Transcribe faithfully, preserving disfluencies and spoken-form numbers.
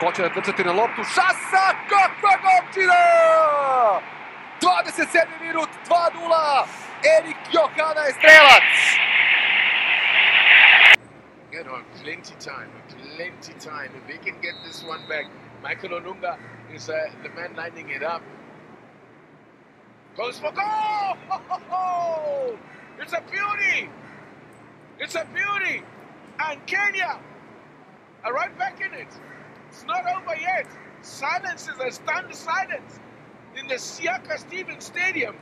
Počeo je trčati na loptu, šansa, kakva gopčina! dvadeset sedmi minut, dva nula, Erik Johana je strelac! You know, plenty time, plenty time. If they can get this one back, Michael Olunga is uh, the man lining it up. Goes for goal! Ho, ho, ho! It's a beauty! It's a beauty! And Kenya are right back in it. It's not over yet. Silence is a stunned silence in the Siaka Stevens Stadium.